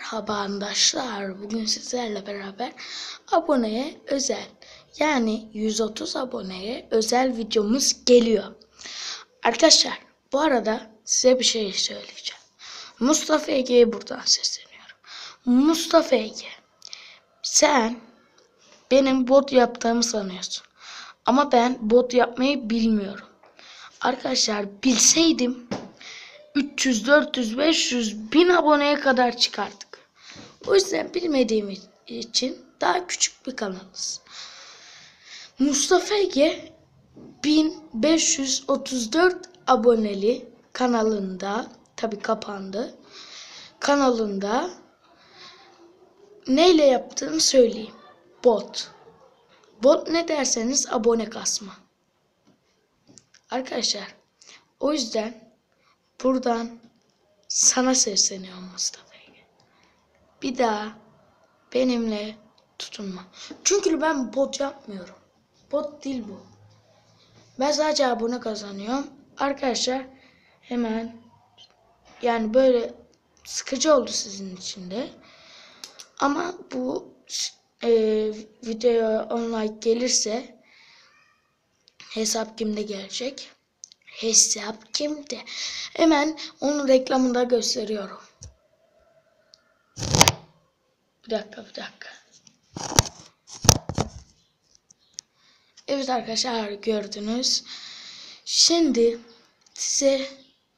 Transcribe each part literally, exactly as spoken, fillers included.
Merhaba arkadaşlar. Bugün sizlerle beraber aboneye özel, yani yüz otuz aboneye özel videomuz geliyor. Arkadaşlar, bu arada size bir şey söyleyeceğim. Mustafa Ege'ye buradan sesleniyorum. Mustafa Ege, sen benim bot yaptığımı sanıyorsun. Ama ben bot yapmayı bilmiyorum. Arkadaşlar, bilseydim üç yüz, dört yüz, beş yüz, bin aboneye kadar çıkardık. O yüzden bilmediğim için daha küçük bir kanalız. Mustafa Ege bin beş yüz otuz dört aboneli kanalında, tabi kapandı, kanalında neyle yaptığını söyleyeyim. Bot. Bot ne derseniz abone kasma. Arkadaşlar, o yüzden buradan sana sesleniyorum Mustafa Ege. Bir daha benimle tutunma. Çünkü ben bot yapmıyorum. Bot değil bu. Ben sadece abone kazanıyorum. Arkadaşlar, hemen, yani böyle sıkıcı oldu sizin için de. Ama bu e, video on like gelirse hesap kimde gelecek? Hesap kimde? Hemen onun reklamını da gösteriyorum. Bir dakika bir dakika. Evet arkadaşlar, gördünüz. Şimdi size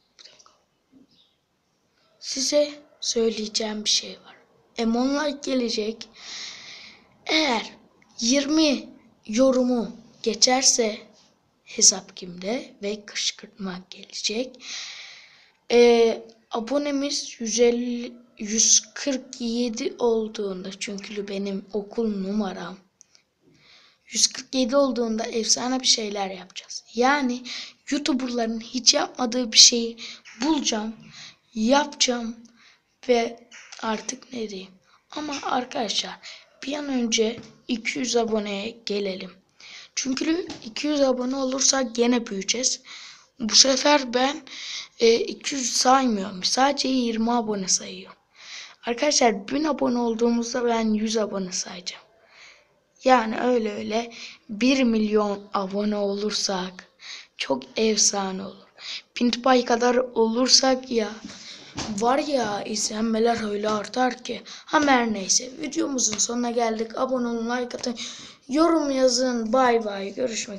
size söyleyeceğim bir şey var. on like gelecek. Eğer yirmi yorumu geçerse hesap kimde ve kışkırtma gelecek. Ee, abonemiz yüz elli yüz kırk yedi olduğunda, çünkü benim okul numaram yüz kırk yedi olduğunda efsane bir şeyler yapacağız. Yani YouTuber'ların hiç yapmadığı bir şeyi bulacağım, yapacağım ve artık ne diyeyim. Ama arkadaşlar, bir an önce iki yüz aboneye gelelim. Çünkü iki yüz abone olursak gene büyüyeceğiz. Bu sefer ben e, iki yüz saymıyorum. Sadece yirmi abone sayıyorum. Arkadaşlar, bin abone olduğumuzda ben yüz abone sayacağım. Yani öyle öyle bir milyon abone olursak çok efsane olur. PewDiePie kadar olursak ya, var ya, izlenmeler öyle artar ki. Ama her neyse, videomuzun sonuna geldik. Abone olun, like atın, yorum yazın. Bay bay, görüşmek üzere.